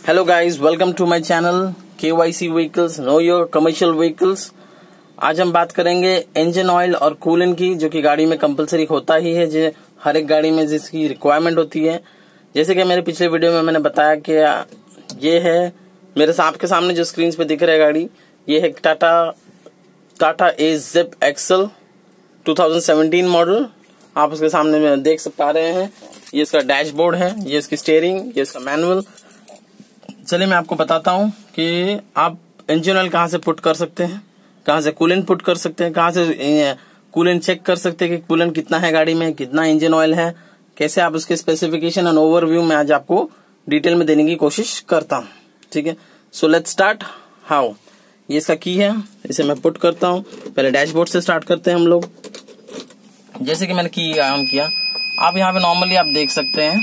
Hello guys, welcome to my channel KYC vehicles, know your commercial vehicles. आज हम बात करेंगे इंजन ऑयल और कूलेंट की, जो कि गाड़ी में कंपलसरी होता ही है, जो हर एक गाड़ी में जिसकी रिक्वायरमेंट होती है। जैसे कि मेरे पिछले वीडियो में मैंने बताया कि ये है मेरे आपके सामने जो स्क्रीन पे दिख रहा है गाड़ी, ये है Tata Ace zip XL 2017 model. आप उसके सामने में देख पा रहे हैं, ये इसका डैशबोर्ड है, ये इसकी स्टीयरिंग, ये इसका मैनुअल। चलिए मैं आपको बताता हूँ कि आप इंजन ऑयल कहाँ से पुट कर सकते हैं, कहाँ से कूलेंट पुट कर सकते हैं, कहाँ से कूलेंट चेक कर सकते हैं कि कूलेंट कितना है गाड़ी में, कितना इंजन ऑयल है, कैसे आप उसके स्पेसिफिकेशन एंड ओवरव्यू में आज आपको डिटेल में देने की कोशिश करता हूँ। ठीक है, सो लेट्स स्टार्ट हाउ। ये इसका की है, इसे मैं पुट करता हूँ। पहले डैशबोर्ड से स्टार्ट करते हैं हम लोग। जैसे कि मैंने की ऑन किया, आप यहाँ पे नॉर्मली आप देख सकते हैं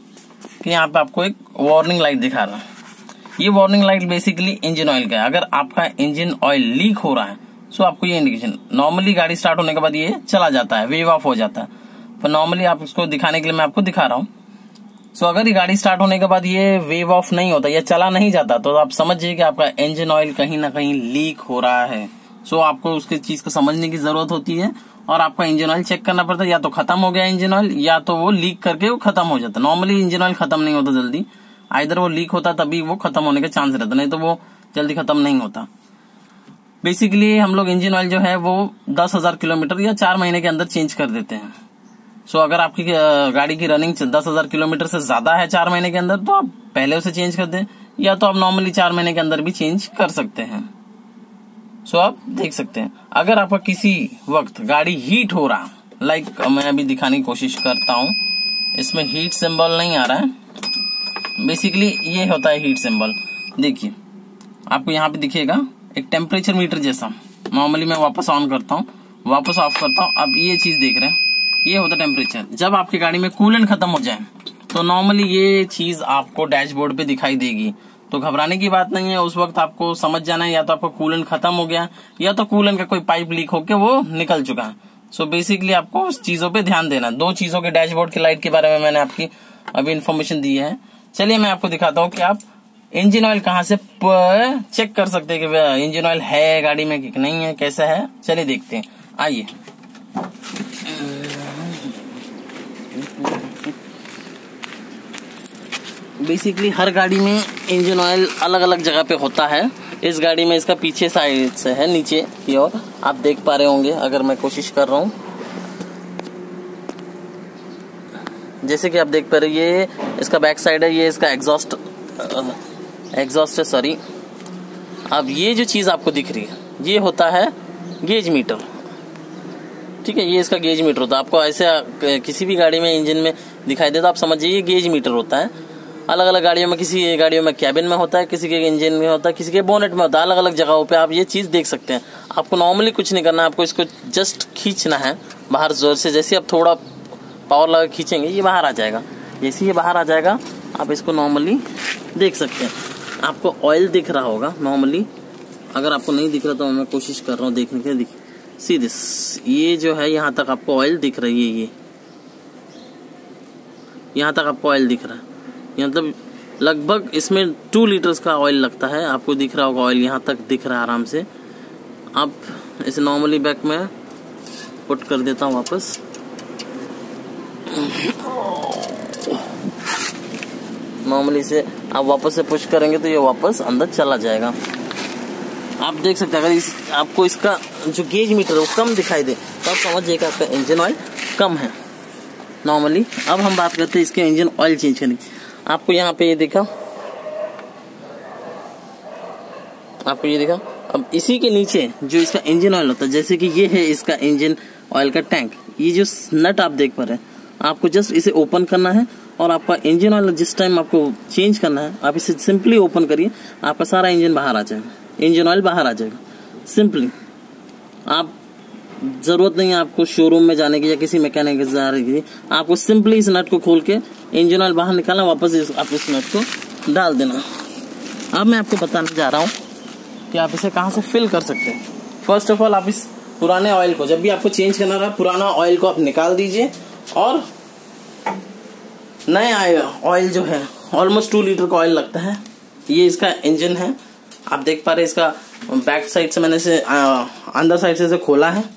कि यहाँ पे आपको एक वार्निंग लाइट दिखा रहा है। ये warning light basically engine oil का है। अगर आपका इंजन ऑयल लीक हो रहा है तो आपको ये इंडिकेशन, नॉर्मली गाड़ी स्टार्ट होने के बाद ये चला जाता है, वेव ऑफ हो जाता है, पर नॉर्मली आप उसको दिखाने के लिए मैं आपको दिखा रहा हूँ। सो अगर ये गाड़ी स्टार्ट होने के बाद ये वेव ऑफ नहीं होता या चला नहीं जाता, तो आप समझिए कि आपका इंजन ऑयल कहीं ना कहीं लीक हो रहा है। सो आपको उसके चीज को समझने की जरूरत होती है और आपका इंजन ऑयल चेक करना पड़ता है। या तो खत्म हो गया इंजन ऑयल, या तो वो लीक करके वो खत्म हो जाता है। नॉर्मली इंजन ऑयल खत्म नहीं होता जल्दी, आइदर वो लीक होता तभी वो खत्म होने के चांस रहता, नहीं तो वो जल्दी खत्म नहीं होता। बेसिकली हम लोग इंजन ऑयल जो है वो 10,000 किलोमीटर या 4 महीने के अंदर चेंज कर देते हैं। सो अगर आपकी गाड़ी की रनिंग 10,000 किलोमीटर से ज्यादा है 4 महीने के अंदर, तो आप पहले उसे चेंज कर दें, या तो आप नॉर्मली 4 महीने के अंदर भी चेंज कर सकते हैं। सो आप देख सकते हैं, अगर आपका किसी वक्त गाड़ी हीट हो रहा, लाइक मैं अभी दिखाने की कोशिश करता हूं, इसमें हीट सिंबल नहीं आ रहा है। बेसिकली ये होता है हीट सिंबल। देखिए आपको यहाँ पे दिखेगा एक टेम्परेचर मीटर जैसा। नॉर्मली मैं वापस ऑन करता हूँ, वापस ऑफ करता हूँ, अब ये चीज देख रहे हैं, ये होता है टेम्परेचर। जब आपकी गाड़ी में कूलेंट खत्म हो जाए तो नॉर्मली ये चीज आपको डैशबोर्ड पे दिखाई देगी। तो घबराने की बात नहीं है, उस वक्त आपको समझ जाना है या तो आपका कूलेंट खत्म हो गया, या तो कूलेंट का कोई पाइप लीक होकर वो निकल चुका है। सो बेसिकली आपको उस चीजों पे ध्यान देना। 2 चीजों के डैशबोर्ड की लाइट के बारे में मैंने आपकी अभी इन्फॉर्मेशन दी है। चलिए मैं आपको दिखाता हूँ कि आप इंजन ऑयल कहाँ से चेक कर सकते हैं कि इंजन ऑयल है गाड़ी में कि नहीं है, कैसा है। चलिए देखते हैं, आइए। बेसिकली हर गाड़ी में इंजन ऑयल अलग अलग जगह पे होता है। इस गाड़ी में इसका पीछे साइड से है, नीचे की ओर आप देख पा रहे होंगे अगर मैं कोशिश कर रहा हूँ। जैसे कि आप देख पा रहे, ये इसका बैक साइड है, ये इसका एग्जॉस्ट है, सॉरी। अब ये जो चीज आपको दिख रही है, ये होता है गेज मीटर। ठीक है, ये इसका गेज मीटर होता है। आपको ऐसे किसी भी गाड़ी में इंजन में दिखाई देता, आप समझिए ये गेज मीटर होता है। अलग अलग गाड़ियों में, किसी गाड़ियों में कैबिन में होता है, किसी के इंजन में होता है, किसी के बोनेट में होता है। अलग अलग जगहों पे आप ये चीज देख सकते हैं। आपको नॉर्मली कुछ नहीं करना है, आपको इसको जस्ट खींचना है बाहर जोर से। जैसे आप थोड़ा पावर लगा खींचेंगे, ये बाहर आ जाएगा। जैसे ये बाहर आ जाएगा, आप इसको नॉर्मली देख सकते हैं। आपको ऑयल दिख रहा होगा नॉर्मली, अगर आपको नहीं दिख रहा तो मैं कोशिश कर रहा हूँ देखने के। सी दिस, ये जो है यहाँ तक आपको ऑयल दिख रही है, ये यहाँ तक आपको ऑयल दिख रहा है। मतलब लगभग इसमें 2 लीटर्स का ऑयल लगता है। आपको दिख रहा होगा ऑयल यहाँ तक दिख रहा है आराम से। आप इसे नॉर्मली बैक में पुट कर देता हूँ वापस। नॉर्मली से आप वापस से पुश करेंगे तो ये वापस अंदर चला जाएगा। आप देख सकते हैं, अगर आपको इसका जो गेज मीटर है वो कम दिखाई दे तो आप समझिए कि आपका इंजन ऑयल कम है नॉर्मली। अब हम बात करते हैं इसके इंजन ऑयल चेंज करने की। आपको यहाँ पे ये दिखा, आपको ये दिखा। अब इसी के नीचे जो इसका इंजन ऑयल होता है, जैसे कि ये है इसका इंजन ऑयल का टैंक, ये जो नट आप देख पा रहे हैं, आपको जस्ट इसे ओपन करना है और आपका इंजन ऑयल जिस टाइम आपको चेंज करना है, आप इसे सिंपली ओपन करिए, आपका सारा इंजन बाहर आ जाएगा, इंजन ऑयल बाहर आ जाएगा सिंपली। आप जरूरत नहीं है आपको शोरूम में जाने की या किसी मैकेनिक के जाने की। आपको सिंपली इस नट को खोल के इंजन ऑयल बाहर निकालना, वापस आप इस नट को डाल देना। अब मैं आपको बताने जा रहा हूँ कि आप इसे कहाँ से फिल कर सकते हैं। फर्स्ट ऑफ ऑल, आप इस पुराने ऑयल को, जब भी आपको चेंज करना रहा, पुराना ऑयल को आप निकाल दीजिए और नया ऑयल जो है ऑलमोस्ट 2 लीटर का ऑयल लगता है, ये इसका इंजन है, आप देख पा रहे हैं। इसका बैक साइड से मैंने इसे अंदर साइड से इसे खोला है।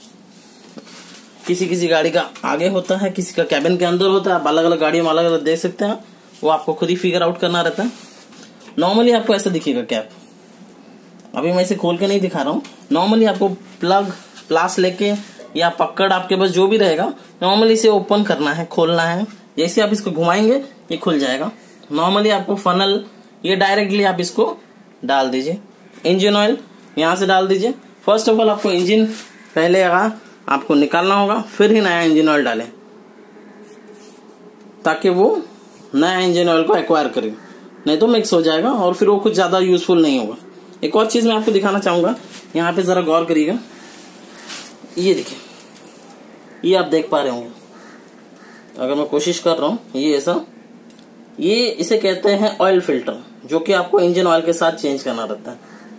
किसी किसी गाड़ी का आगे होता है, किसी का कैबिन के अंदर होता है। आप अलग अलग गाड़ियों में अलग अलग देख सकते हैं, वो आपको खुद ही फिगर आउट करना रहता है। नॉर्मली आपको ऐसा दिखेगा कैप। अभी मैं इसे खोल के नहीं दिखा रहा हूँ। नॉर्मली आपको प्लग प्लास लेके या पकड़ आपके पास जो भी रहेगा, नॉर्मली इसे ओपन करना है, खोलना है। जैसे आप इसको घुमाएंगे ये खुल जाएगा। नॉर्मली आपको फनल ये डायरेक्टली आप इसको डाल दीजिए। इंजन ऑयल यहाँ से डाल दीजिए। फर्स्ट ऑफ ऑल आपको इंजन पहले आपको निकालना होगा, फिर ही नया इंजन ऑयल डालें, ताकि वो नया इंजन ऑयल को एक्वायर करे, नहीं तो मिक्स हो जाएगा और फिर वो कुछ ज्यादा यूजफुल नहीं होगा। एक और चीज मैं आपको दिखाना चाहूंगा, यहाँ पे जरा गौर करिएगा। ये देखिए, ये आप देख पा रहे होंगे, अगर मैं कोशिश कर रहा हूँ, ये ऐसा, ये इसे कहते हैं ऑयल फिल्टर, जो कि आपको इंजन ऑयल के साथ चेंज करना रहता है।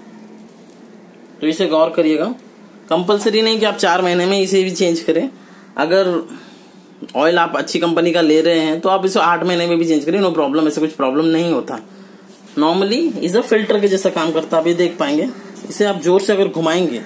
तो इसे गौर करिएगा। कंपलसरी नहीं कि आप 4 महीने में इसे भी चेंज करें। अगर ऑयल आप अच्छी कंपनी का ले रहे हैं तो आप इसे 8 महीने में भी चेंज करें, नो प्रॉब्लम। ऐसे कुछ प्रॉब्लम नहीं होता। नॉर्मली इसे फिल्टर के जैसा काम करता है। आप ये देख पाएंगे, इसे आप जोर से अगर घुमाएंगे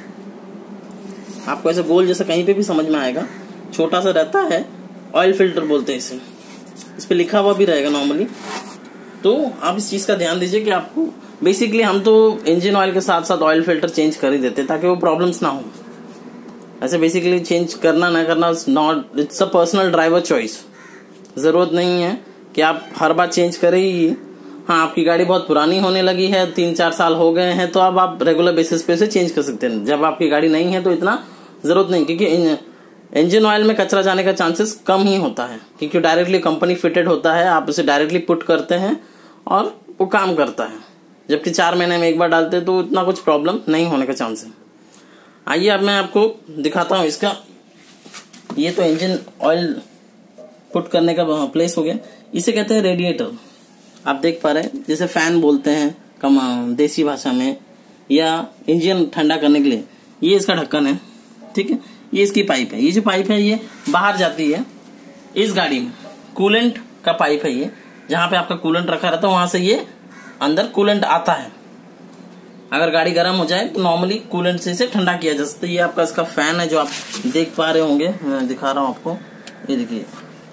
आपको ऐसे गोल जैसा कहीं पे भी समझ में आएगा। छोटा सा रहता है, ऑयल फिल्टर बोलते हैं इसे। इस पे लिखा हुआ भी रहेगा नॉर्मली। तो आप इस चीज का ध्यान दीजिए कि आपको बेसिकली हम तो इंजन ऑयल के साथ साथ ऑयल फिल्टर चेंज कर ही देते हैं, ताकि वो प्रॉब्लम्स ना हो। ऐसे बेसिकली चेंज करना ना करना not, it's a personal driver choice. जरूरत नहीं है कि आप हर बार चेंज करें ही। हाँ, आपकी गाड़ी बहुत पुरानी होने लगी है, 3-4 साल हो गए हैं, तो अब आप रेगुलर बेसिस पे उसे चेंज कर सकते हैं। जब आपकी गाड़ी नहीं है तो इतना जरूरत नहीं, क्योंकि इंजन ऑयल में कचरा जाने का चांसेस कम ही होता है, क्योंकि डायरेक्टली कंपनी फिटेड होता है। आप उसे डायरेक्टली पुट करते हैं और वो काम करता है। जबकि 4 महीने में एक बार डालते हैं तो इतना कुछ प्रॉब्लम नहीं होने का चांस है। आइए अब मैं आपको दिखाता हूं इसका। ये तो इंजन ऑयल पुट करने का प्लेस हो गया। इसे कहते हैं रेडिएटर। आप देख पा रहे हैं, जैसे फैन बोलते हैं कम देसी भाषा में, या इंजन ठंडा करने के लिए। ये इसका ढक्कन है, ठीक है। ये इसकी पाइप है। ये जो पाइप है ये बाहर जाती है इस गाड़ी में। कूलेंट का पाइप है ये, जहां पे आपका कूलेंट रखा रहता है वहां से ये अंदर कूलेंट आता है। अगर गाड़ी गर्म हो जाए तो नॉर्मली कूलेंट से इसे ठंडा किया जा सकता है। ये आपका इसका फैन है जो आप देख पा रहे होंगे, मैं दिखा रहा हूं आपको। ये देखिए,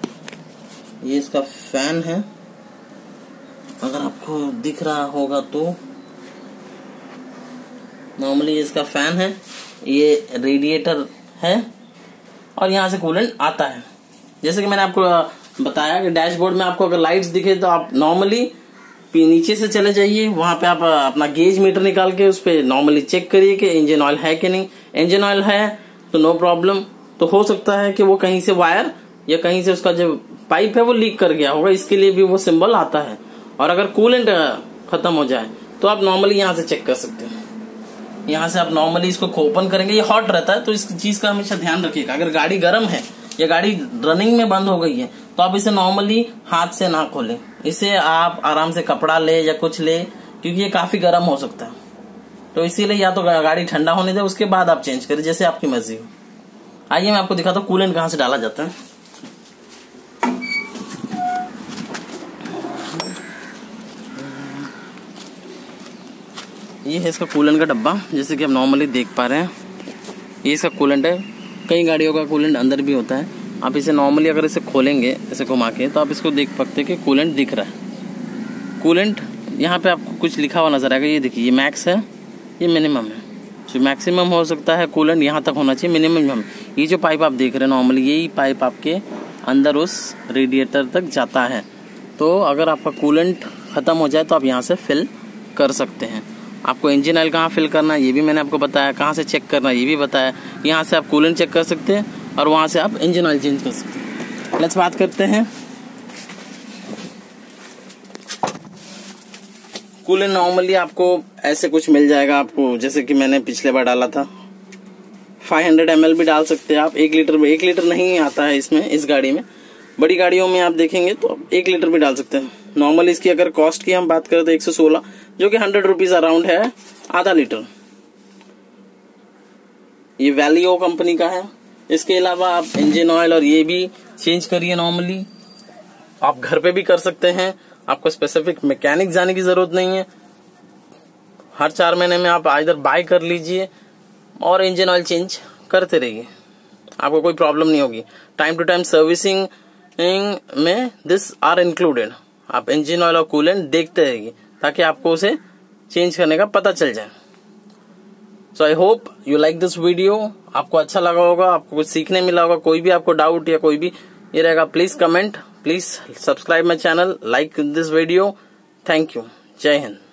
ये इसका फैन है, अगर आपको दिख रहा होगा तो। नॉर्मली इसका फैन है, ये रेडिएटर है और यहां से कूलेंट आता है। जैसे कि मैंने आपको बताया कि डैशबोर्ड में आपको अगर लाइट्स दिखे तो आप नॉर्मली नीचे से चले जाइए, वहां पे आप अपना गेज मीटर निकाल के उस पर नॉर्मली चेक करिए कि इंजन ऑयल है कि नहीं। इंजन ऑयल है तो नो प्रॉब्लम। तो हो सकता है कि वो कहीं से वायर या कहीं से उसका जो पाइप है वो लीक कर गया होगा, इसके लिए भी वो सिंबल आता है। और अगर कूलेंट खत्म हो जाए तो आप नॉर्मली यहाँ से चेक कर सकते हैं। यहाँ से आप नॉर्मली इसको ओपन करेंगे, ये हॉट रहता है तो इस चीज का हमेशा ध्यान रखिएगा। अगर गाड़ी गर्म है या गाड़ी रनिंग में बंद हो गई है तो आप इसे नॉर्मली हाथ से ना खोलें। इसे आप आराम से कपड़ा ले या कुछ ले, क्योंकि ये काफी गर्म हो सकता है। तो इसीलिए या तो गाड़ी ठंडा होने दे, उसके बाद आप चेंज करें, जैसे आपकी मर्जी हो। आइए मैं आपको दिखाता हूँ कूलेंट कहाँ से डाला जाता है। ये है इसका कूलेंट का डब्बा, जैसे कि आप नॉर्मली देख पा रहे हैं। ये इसका कूलेंट है। कई गाड़ियों का कूलेंट अंदर भी होता है। आप इसे नॉर्मली अगर इसे खोलेंगे ऐसे घुमा के तो आप इसको देख सकते हैं कि कूलेंट दिख रहा है। कूलेंट यहाँ पे आपको कुछ लिखा हुआ नजर आएगा। ये देखिए, ये मैक्स है, ये मिनिमम है। जो मैक्सिमम हो सकता है कूलेंट यहाँ तक होना चाहिए, मिनिमम। ये जो पाइप आप देख रहे हैं नॉर्मली, यही पाइप आपके अंदर उस रेडिएटर तक जाता है। तो अगर आपका कूलेंट खत्म हो जाए तो आप यहाँ से फिल कर सकते हैं। आपको इंजन ऑयल कहाँ फिल करना है ये भी मैंने आपको बताया, कहाँ से चेक करना है ये भी बताया। यहाँ से आप कूलेंट चेक कर सकते हैं और वहाँ से आप इंजन ऑयल चेंज कर सकते हैं। लेट्स बात करते हैं कूलेंट। नॉर्मली आपको ऐसे कुछ मिल जाएगा आपको, जैसे कि मैंने पिछले बार डाला था। 500 ml भी डाल सकते हैं आप। 1 लीटर में 1 लीटर नहीं आता है इसमें, इस गाड़ी में। बड़ी गाड़ियों में आप देखेंगे तो 1 लीटर भी डाल सकते हैं। नॉर्मल इसकी अगर कॉस्ट की हम बात करें तो 116, जो कि 100 रुपीज अराउंड है, आधा लीटर। ये वैलियो कंपनी का है। इसके अलावा आप इंजन ऑयल और ये भी चेंज करिए। नॉर्मली आप घर पे भी कर सकते हैं। आपको स्पेसिफिक मैकेनिक जाने की जरूरत नहीं है। हर 4 महीने में आप इधर बाय कर लीजिए और इंजन ऑयल चेंज करते रहिए, आपको कोई प्रॉब्लम नहीं होगी। टाइम टू टाइम सर्विसिंग में दिस आर इंक्लूडेड। आप इंजन ऑयल और कूलेंट देखते रहिए ताकि आपको उसे चेंज करने का पता चल जाए। So I hope you like this video. आपको अच्छा लगा होगा, आपको कुछ सीखने मिला होगा। कोई भी आपको डाउट या कोई भी ये रहेगा, please comment, please subscribe my channel, like this video. Thank you. जय हिंद।